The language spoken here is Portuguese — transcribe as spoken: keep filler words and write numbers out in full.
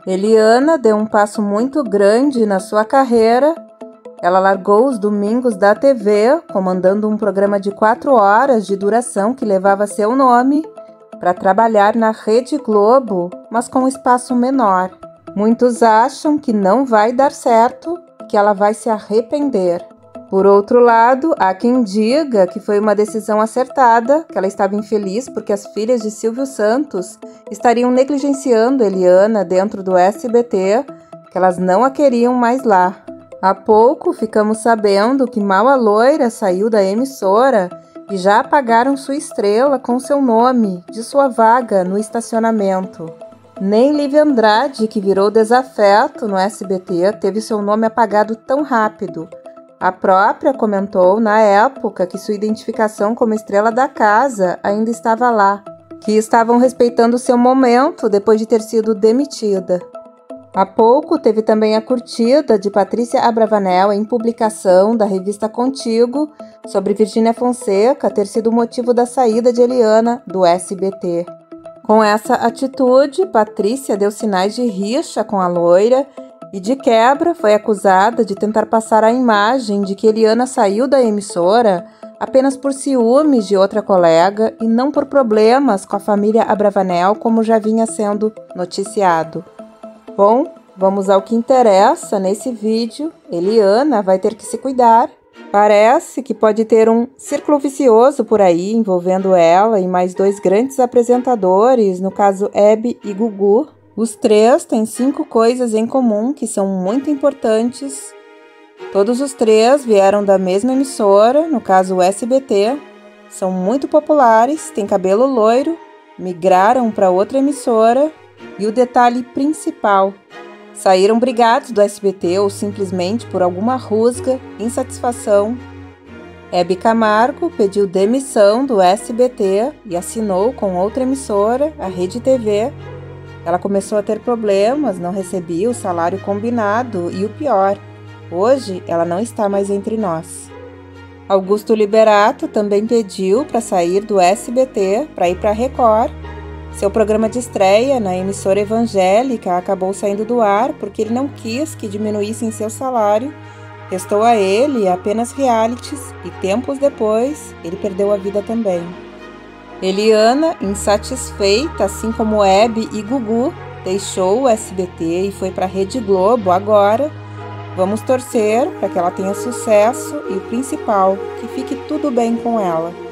Eliana deu um passo muito grande na sua carreira. Ela largou os domingos da T V, comandando um programa de quatro horas de duração que levava seu nome, para trabalhar na Rede Globo, mas com um espaço menor. Muitos acham que não vai dar certo, que ela vai se arrepender. Por outro lado, há quem diga que foi uma decisão acertada, que ela estava infeliz porque as filhas de Silvio Santos estariam negligenciando Eliana dentro do S B T, que elas não a queriam mais lá. Há pouco ficamos sabendo que Mal a Loira saiu da emissora e já apagaram sua estrela com seu nome de sua vaga no estacionamento. Nem Lívia Andrade, que virou desafeto no S B T, teve seu nome apagado tão rápido. A própria comentou na época que sua identificação como estrela da casa ainda estava lá, que estavam respeitando seu momento depois de ter sido demitida. Há pouco teve também a curtida de Patrícia Abravanel em publicação da revista Contigo sobre Virgínia Fonseca ter sido o motivo da saída de Eliana do S B T. Com essa atitude, Patrícia deu sinais de rixa com a loira e, de quebra, foi acusada de tentar passar a imagem de que Eliana saiu da emissora apenas por ciúmes de outra colega e não por problemas com a família Abravanel, como já vinha sendo noticiado. Bom, vamos ao que interessa nesse vídeo. Eliana vai ter que se cuidar. Parece que pode ter um círculo vicioso por aí envolvendo ela e mais dois grandes apresentadores, no caso Hebe e Gugu. Os três têm cinco coisas em comum que são muito importantes. Todos os três vieram da mesma emissora, no caso o S B T. São muito populares, têm cabelo loiro, migraram para outra emissora. E o detalhe principal: saíram brigados do S B T ou simplesmente por alguma rusga, insatisfação. Hebe Camargo pediu demissão do S B T e assinou com outra emissora, a Rede T V. Ela começou a ter problemas, não recebia o salário combinado e o pior, hoje ela não está mais entre nós. Augusto Liberato também pediu para sair do S B T para ir para a Record. Seu programa de estreia na emissora evangélica acabou saindo do ar porque ele não quis que diminuíssem seu salário. Restou a ele apenas realities e tempos depois ele perdeu a vida também. Eliana, insatisfeita, assim como Hebe e Gugu, deixou o S B T e foi para a Rede Globo agora. Vamos torcer para que ela tenha sucesso e o principal, que fique tudo bem com ela.